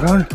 cabrón.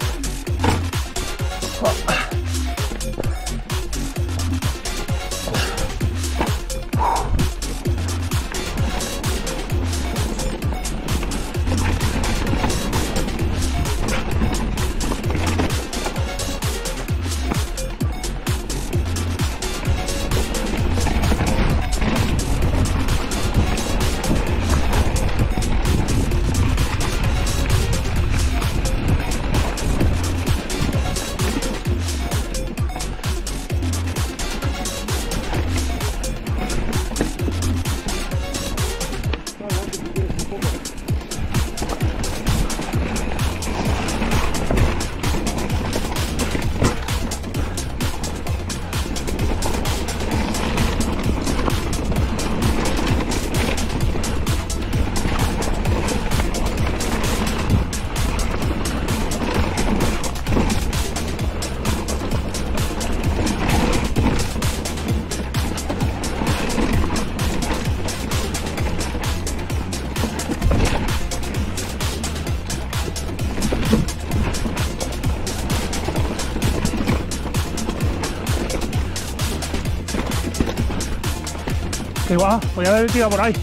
Que va, voy a haber tirado por ahí.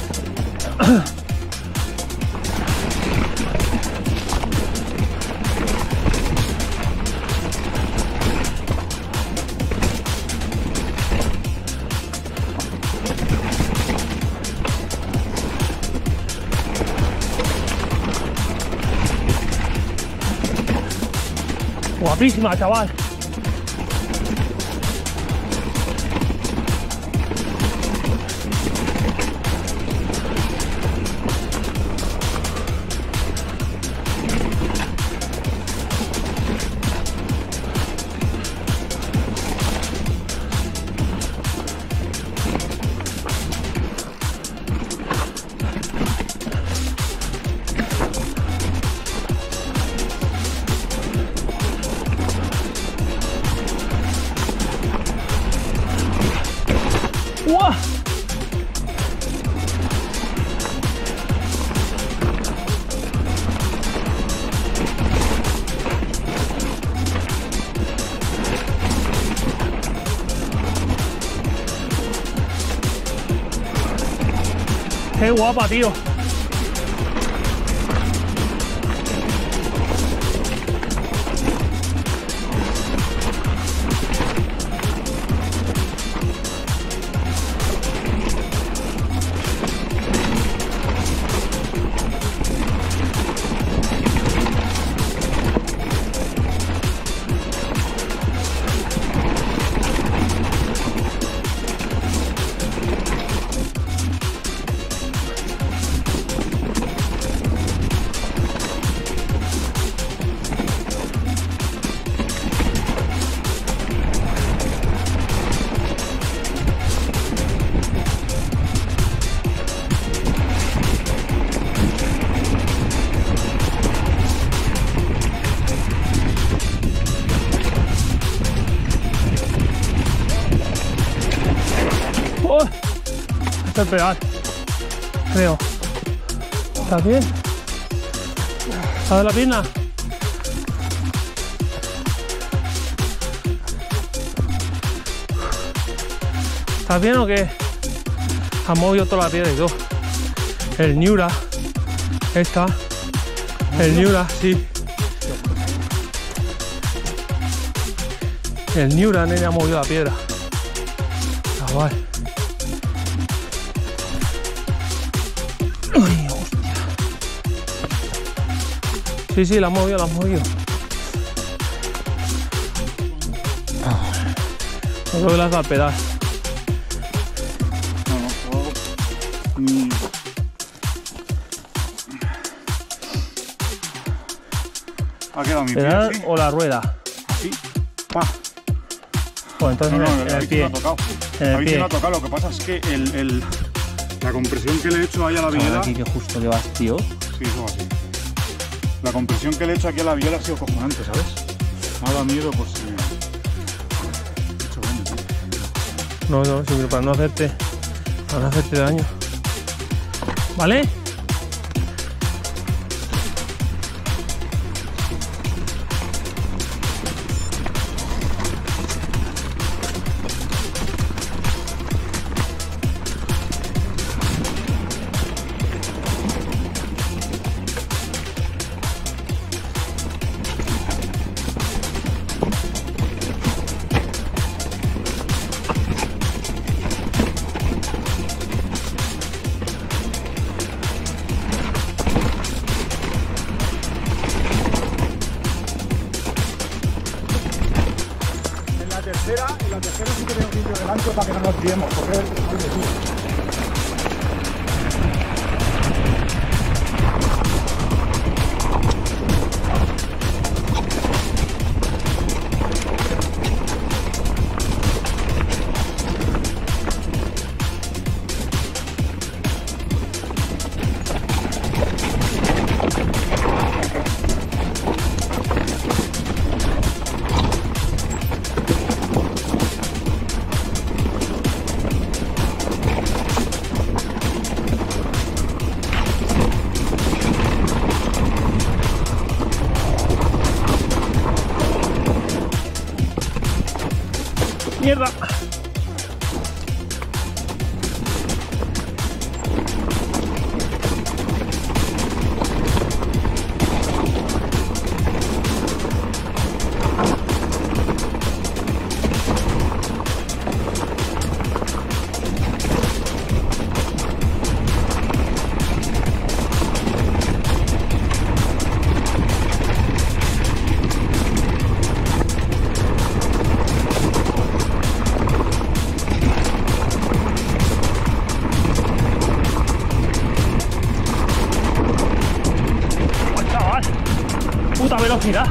Guapísima, chaval. ¡Uah! ¡Qué guapa, tío! Hasta el pedal, creo. ¿Estás bien? ¿Sabes la pierna? ¿Estás bien o qué? Has movido toda la piedra y todo. El Miura. Esta. El Miura, sí. El Miura, nene, ha movido la piedra. Chaval. Ay, hostia. Sí, sí, la has movido, la has movido. No creo que le has dado al pedal. Ha quedado mi ¿Pedal pie, ¿sí? o la rueda? Así. Pa. Pues entonces No, en el pie. Me ha tocado. En el A mí sí pie. me ha tocado. Lo que pasa es que la compresión que le he hecho ahí a la viola... Aquí que justo que vas, tío. Sí, eso va así. La compresión que le he hecho aquí a la viola ha sido cojonante, ¿sabes? Me ha dado miedo, pues... he hecho daño, tío. No, no, sino para no hacerte daño. ¿Vale? esto para que no nos guiemos, correr. ¡Mierda! ¡Puta velocidad!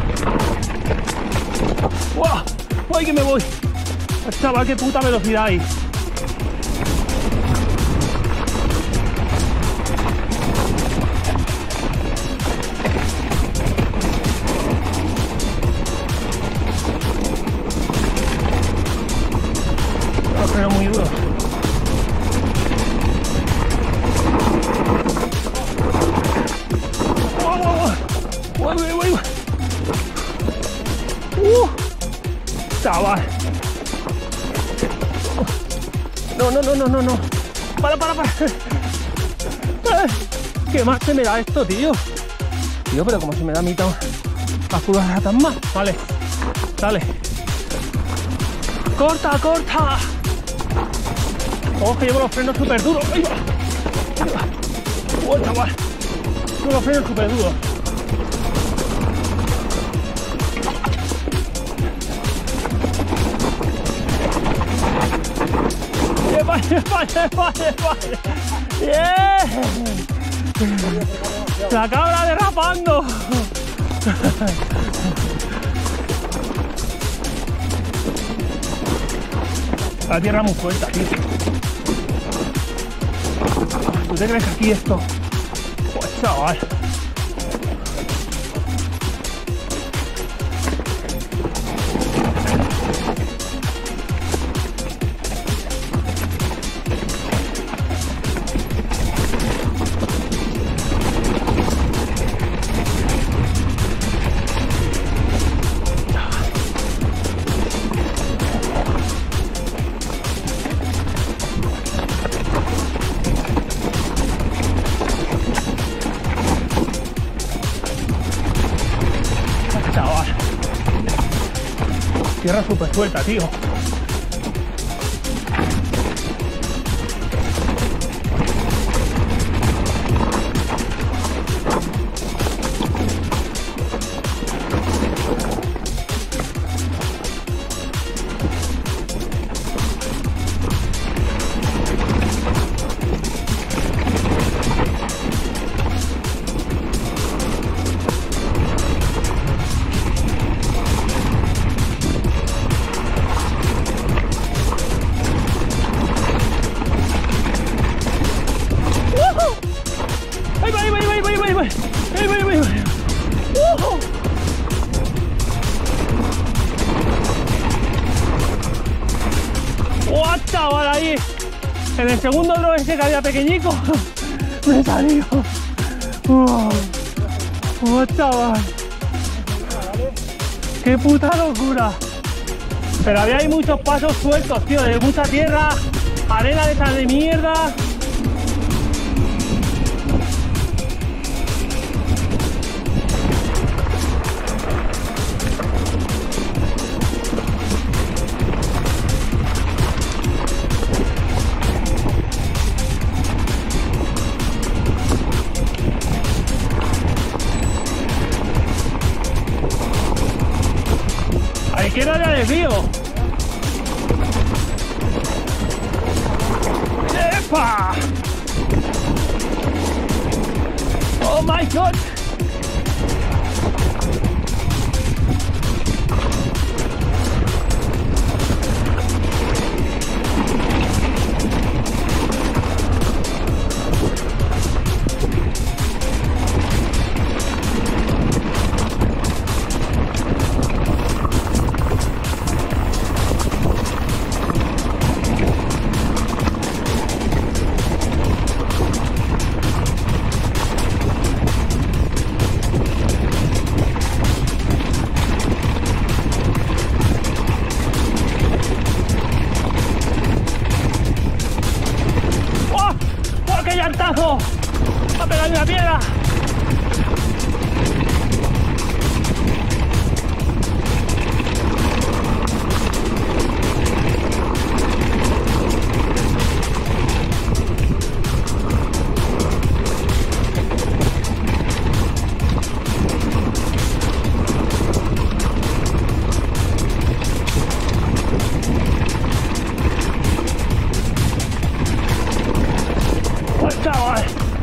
¡Wow! ¡Ay, que me voy! Chaval, qué puta velocidad hay. Los frenos muy duros. Chaval. No. Para. ¿Qué más se me da esto, tío? Tío, pero como se me da a mí tan... las curvas tan mal. Vale. Dale. ¡Corta! Oh, que llevo los frenos súper duros. ¡Ahí va! ¡Oh, chaval! Llevo los frenos súper duros. Vale. ¡Yeah! La cabra derrapando. La tierra muy suelta, tío. ¿Tú te crees que aquí esto? Pues chaval. Tierra súper suelta, tío. ¡Oh, chaval! Ahí, en el segundo drone ese que había pequeñico, me salió. ¡Oh, chaval! ¡Qué puta locura! Pero había ahí muchos pasos sueltos, tío, de mucha tierra, arena de esa de mierda. A la izquierda de desvío. ¡Pah! ¡Oh my God! ¡Va a pegar una piedra! ¡Oh, chaval!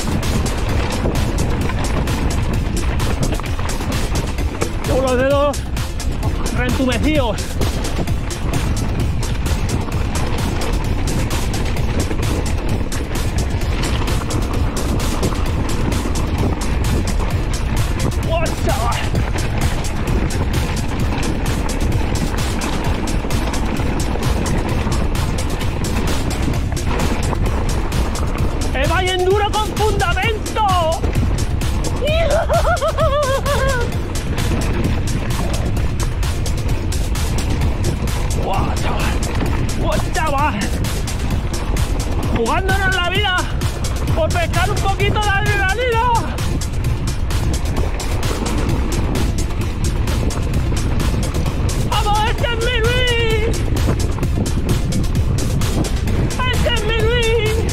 Tengo los dedos reentumecidos. ¡Oh, chaval! ¡El valle enduro con fundamento! ¡Guau, chaval! ¡Guau, chaval! Jugándonos la vida por pescar un poquito de adrenalina. ¡Vamos, este es mi Luis! ¡Este es mi Luis!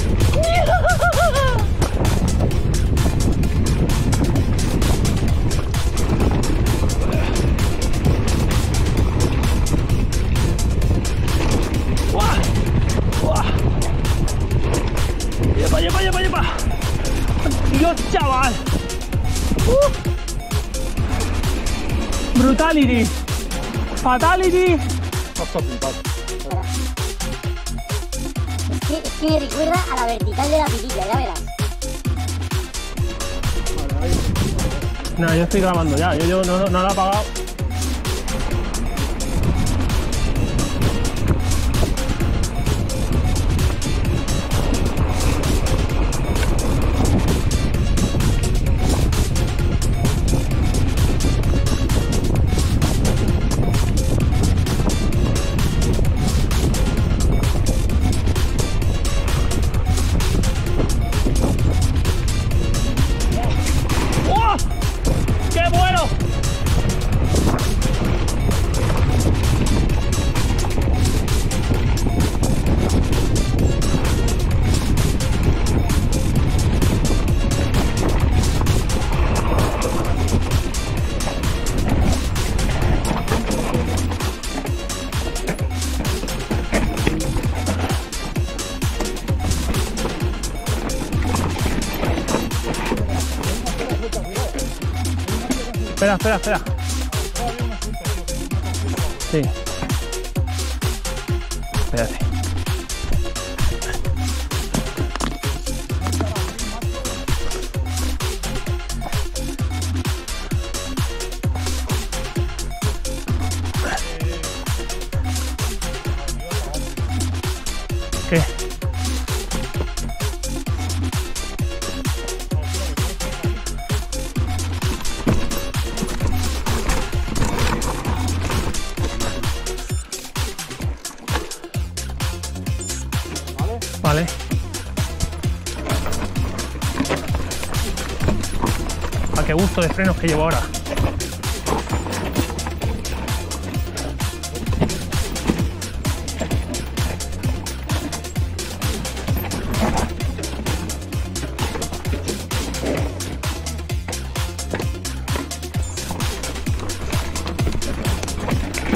¡Lleva! ¡Dios, chaval! ¡Brutality! ¡Fatality! Es que me recuerda a la vertical de la pitilla, ya verás. No, yo estoy grabando ya, yo no lo he apagado. Espera. Sí. Espérate. ¿Qué? Vale. A qué gusto de frenos que llevo ahora.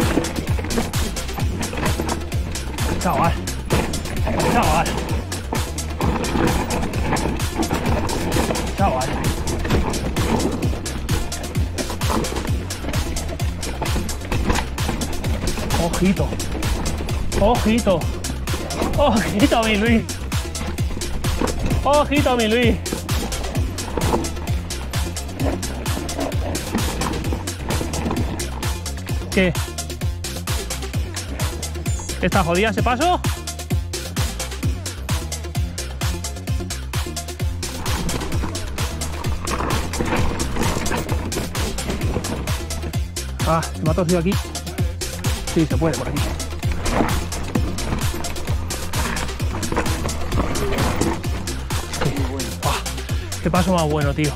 Chaval. chaval. Ojito. Ojito. Ojito, mi Luis. Ojito, mi Luis. ¿Qué? ¿Está jodida ese paso? Ah, se me ha torcido aquí. Sí, se puede por aquí. Sí. Ah, qué paso más bueno, tío.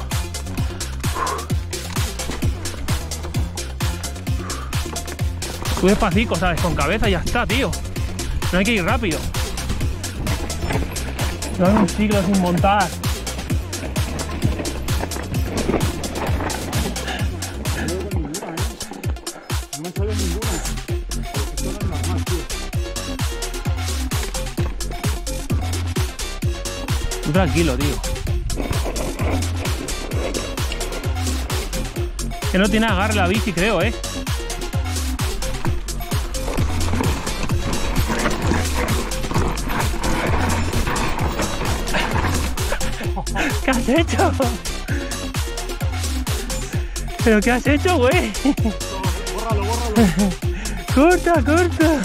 Tú despacito, ¿sabes? Con cabeza y ya está, tío. No hay que ir rápido. No hay un siglo sin montar. No me sale ninguna. Esto no es normal, tío. Tú tranquilo, tío. Que no tiene agarre la bici, creo, ¿eh? ¿Qué has hecho? ¿Pero qué has hecho, güey? Bórralo, bórralo. Corta, corta.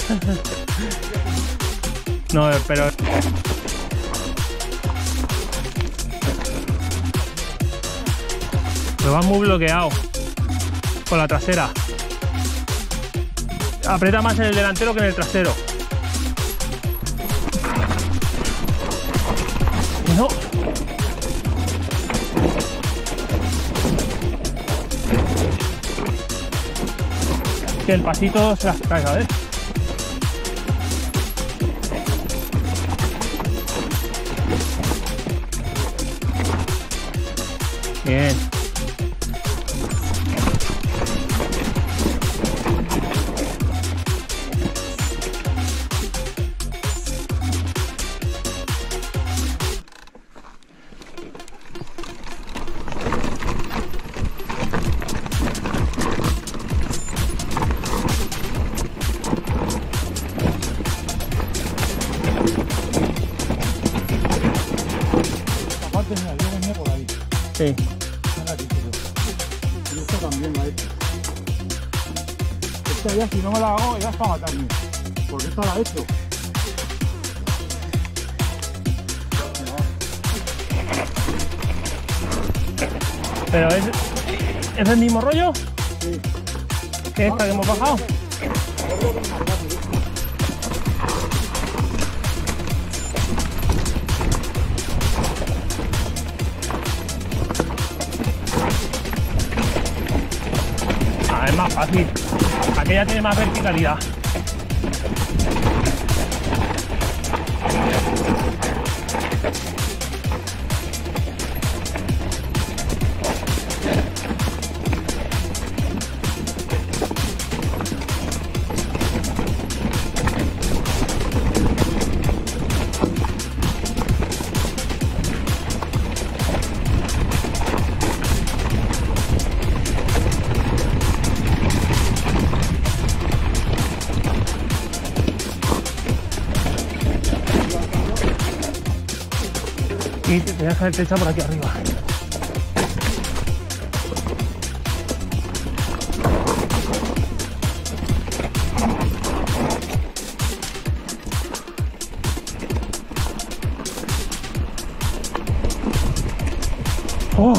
No, pero... Me vas muy bloqueado con la trasera. Aprieta más en el delantero que en el trasero. No. Que el pasito se las cae, ¿sabes? Bien. Mira, yo venía por ahí. Sí. Y esto también lo ha hecho. Esta ya, si no me la hago, ya es para matarme. Porque esta la he hecho. Pero ¿es el mismo rollo? Sí. ¿Que esta que hemos bajado? Ah, es más fácil. Aquella tiene más verticalidad. Y te voy a dejar el techo por aquí arriba. Oh.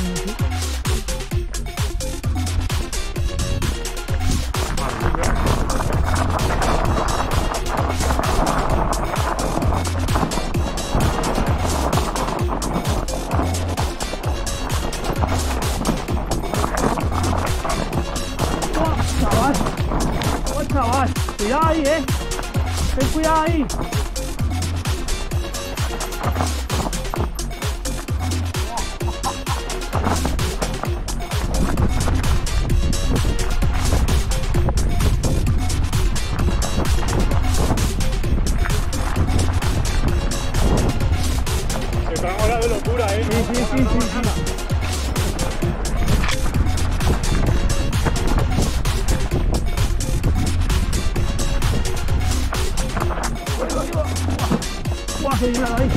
Chaval, cuidado ahí, ten cuidado ahí. Se traen horas de locura, ¿eh? Sí. ¡Guau, qué dinero ahí!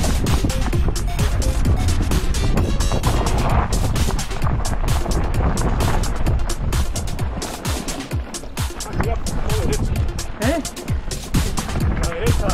¿Eh? A la derecha.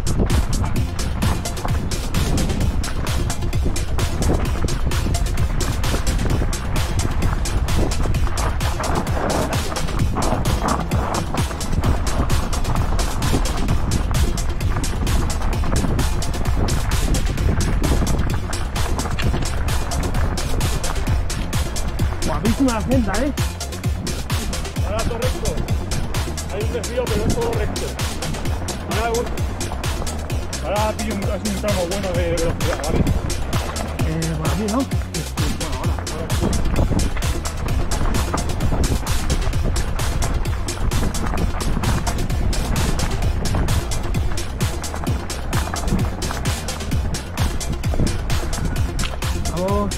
Guapísima la senda, Ahora todo recto. Hay un desvío, pero es todo recto. Ahora pillo un tramo bueno de velocidad, ¿vale? Por aquí, ¿no? Vamos.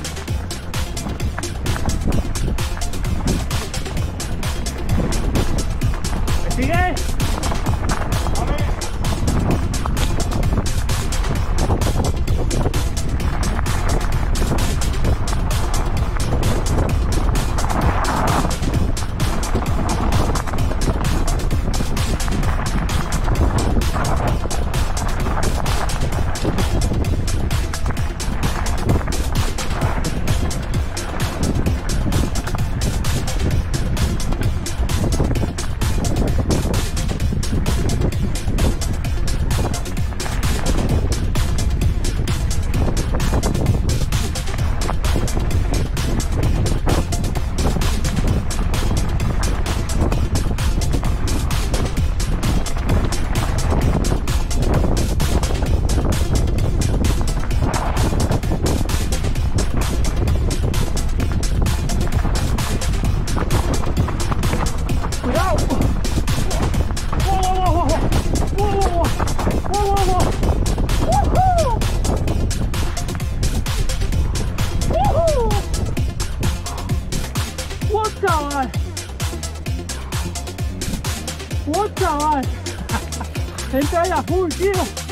¿Me sigue? Chaval, gente ahí a full, tío.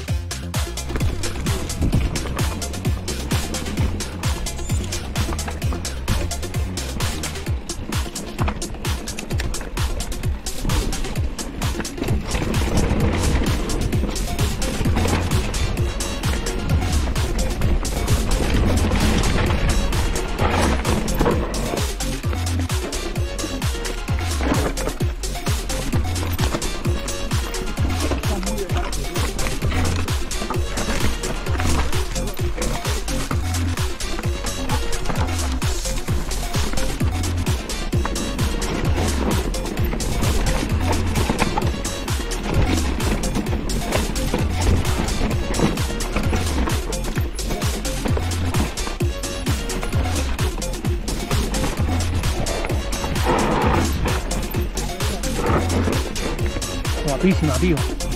Guapísima, tío.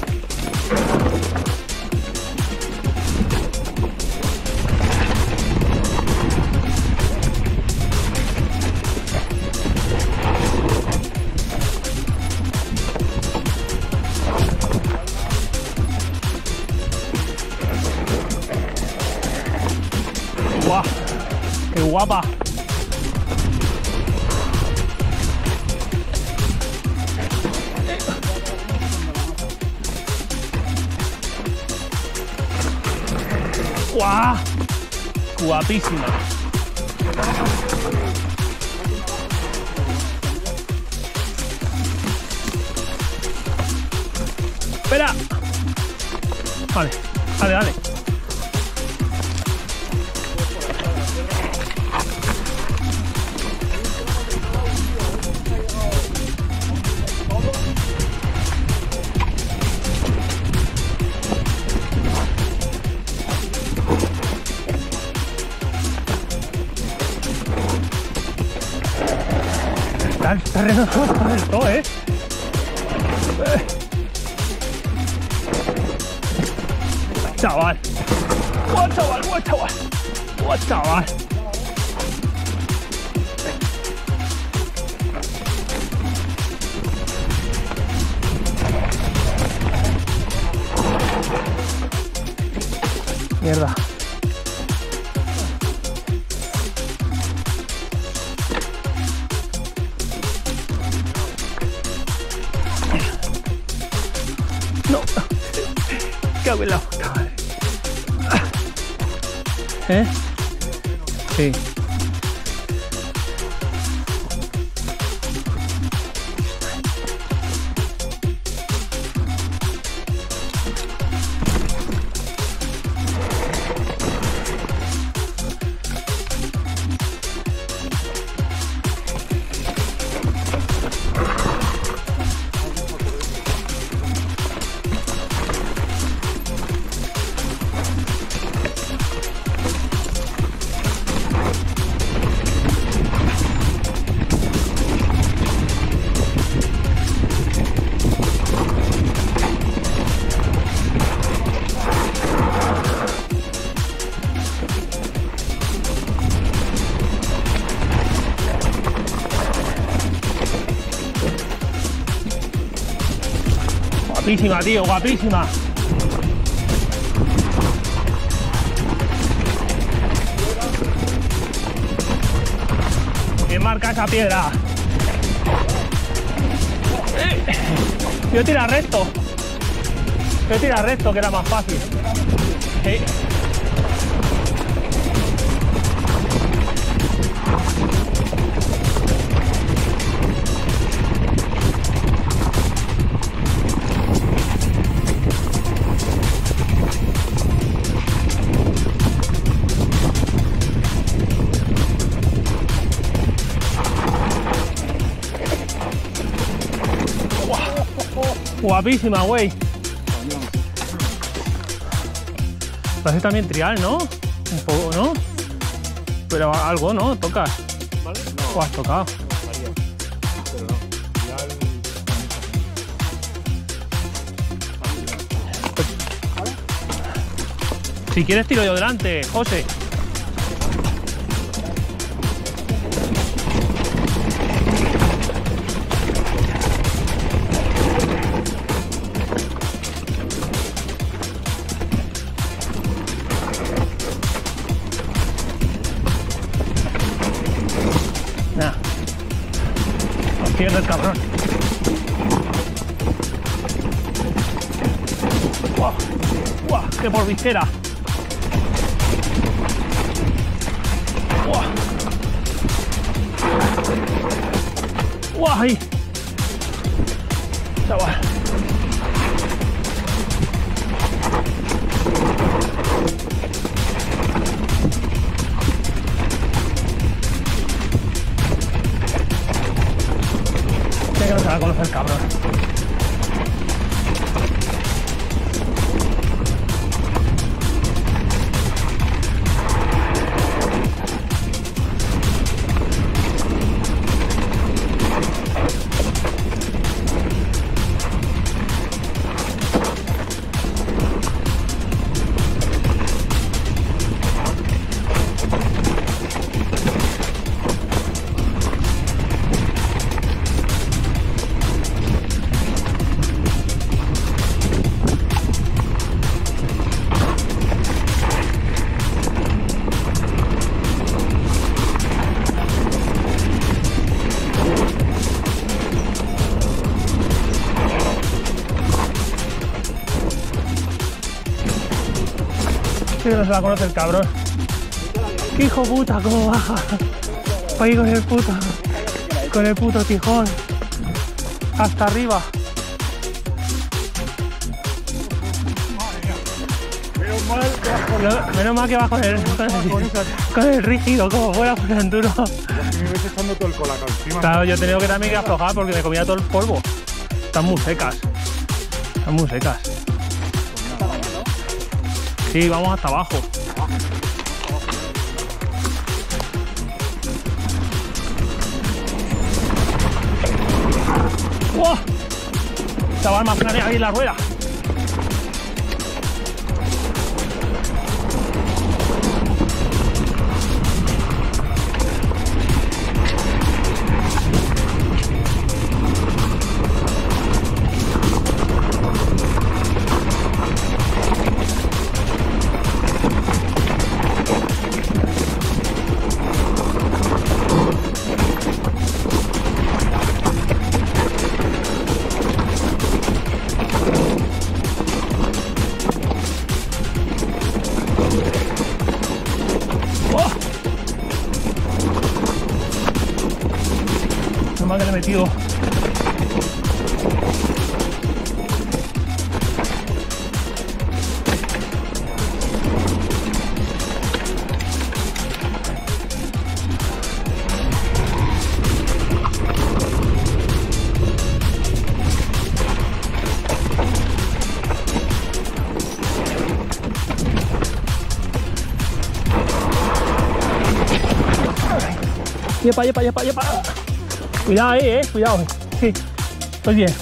¡Guau! ¡Qué guapa! ¡Guau! Guapísima. Espera. Vale, dale, dale. Está renovado del todo, ¿eh? Chaval. ¡Guau, chaval! ¡Guau, chaval! ¡Guau, chaval! Mierda. No. Cago en la puta madre. ¿Eh? Sí. Guapísima, tío, guapísima. ¿Quién marca esa piedra? Yo tira recto. Yo tira recto, que era más fácil. Sí. Guapísima, güey. Parece también trial, ¿no? Un poco, ¿no? Pero algo, ¿no? Tocas. ¿Vale? ¿O has tocado? María. Pero no. Trial. Si quieres tiro yo delante, José. Pierde el cabrón. ¡Guau! ¡Guau! ¡Qué por visera! ¡Guau! ¡Guau! ¡Ahí! Chaval. Que no se va a conocer, cabrón. Que no se la conoce el cabrón. ¡Qué hijo puta! ¿Cómo baja? Va ahí con el puto tijón. Hasta arriba. Menos mal que vas con el rígido, como fuera por el enduro. Si me ves echando todo el colacao encima. Claro, yo he tenido que también que aflojar porque me comía todo el polvo. Están muy secas. Están muy secas. Sí, vamos hasta abajo. ¡Wow! Chaval, más planea ahí en la rueda. Nomás que le he metido. Yepa, yepa, yepa, yepa. Cuidado ahí, cuidado. Sí, estoy bien.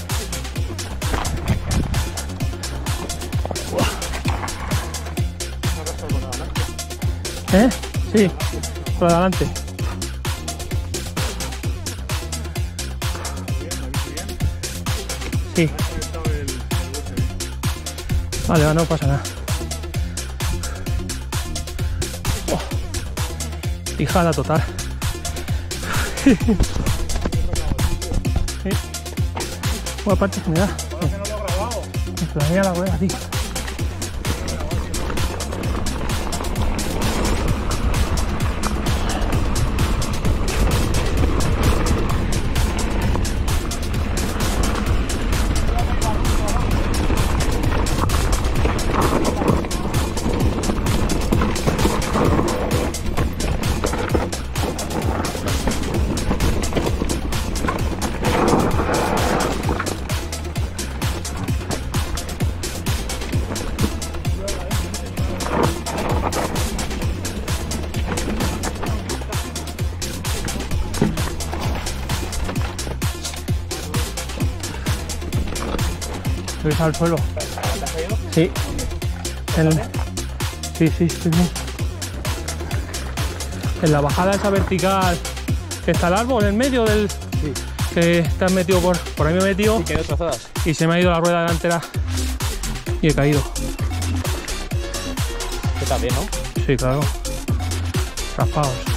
Sí, por adelante. Sí. Vale, no pasa nada. Fijada total. Sí. Buena parte se me da. Me planea la rueda, tío. ¿Subes al suelo? ¿Te has caído? Sí. Sí, estoy bien. En la bajada esa vertical que está el árbol en medio del... Sí. Que estás metido por ahí me he metido. Sí, quedó trozadas. Y se me ha ido la rueda delantera y he caído. Que está bien, ¿no? Sí, claro. Raspados.